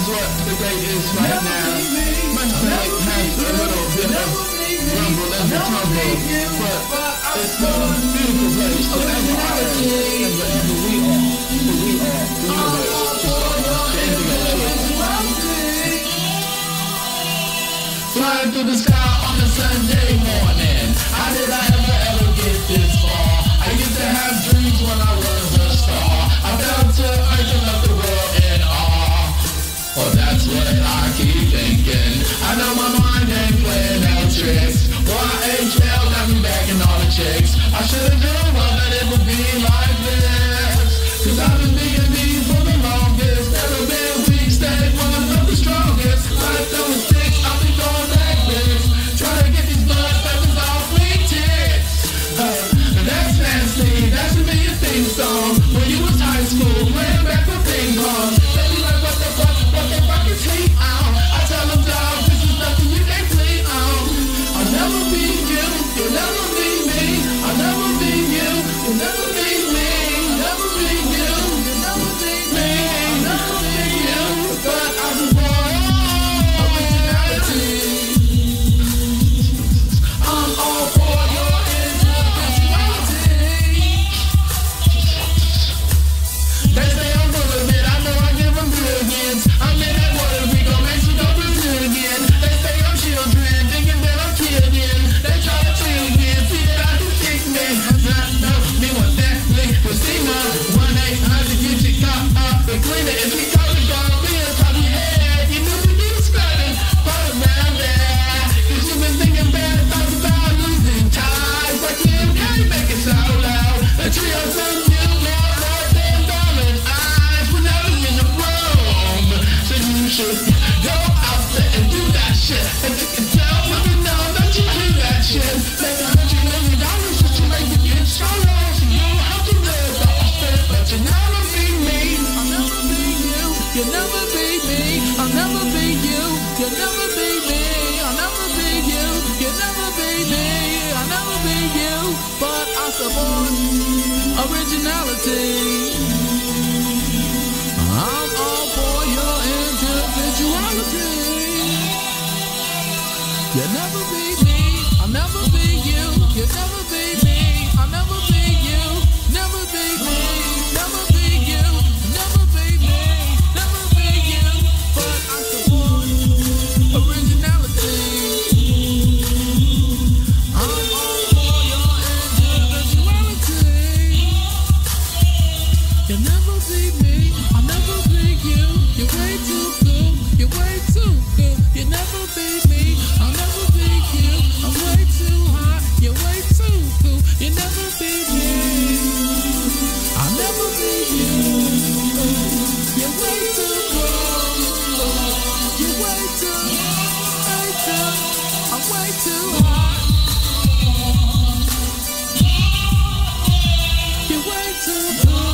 that's what the day is right now. My stomach has a little bit of rumble and a tumble, but it's a beautiful place to ever we are. The universe. Flying through the sky on a Sunday morning. How did I ever get this far? I used to have dreams when I was a star. I fell to earth and left the world in awe. Well, that's what I keep thinking. I know my mind ain't playing no tricks. YHL got me back in all the chicks. I should've known well that it would be like this. Cause I've been thinking these for the longest. Never been weak, stay one of the strongest. Life don't stick, I'll be going like this. Try to get these blood peppers off sweet tits. That's nasty, that should be a theme song. When you was high school, playing back for ping pong. They be like, what the fuck is he on? I tell them, dog, this is nothing you can flee on. I'll never be you, you'll never be me. I'll never be you, you'll never be me. Never be you, you'll never be me. I'll never be you, but I just want originality. I'm all for your individuality. They say I'm full of it, I know I give them brilliance. I'm in that Puerto Rico, Mexico, Brazil again. They say I'm children, thinking that I'm kidding. They try to trill again, see that I can kick me. Not know me what that link was seen on 1-800 get your car up and clean it. If he call it gonorrhea, top your head, you knew to be spreading. Fall around there, cause you've been thinking bad thoughts about losing ties. Like you can't make it so loud. A trio from you, more than diamond eyes. We're never in the room, so you should go out there and do that shit. And you can tell women know that you do that shit. Make $100 million just to make it get stronger. So you don't have to live off it, but you'll never be me. I'll never be you. You'll never be me. I'll never be you. You'll never be me. I'll never be you. You'll never be me. I'll never be you. But I support originality. I'm all for your individuality. You'll never be me. I'll never be you. You'll never be me. I'll never be you. Never be me. Never be you. Never be me. Never be you. But I support originality. I'm all for your individuality. You'll never be me. I'll never be you. You're way too cool. You're way too cool. You'll never be me. I'll never be you. I'm way too hot. You're way too cool. You'll never be me. I'll never be you. You're way too cool. You're way too. I'm way too hot. You're way too cool.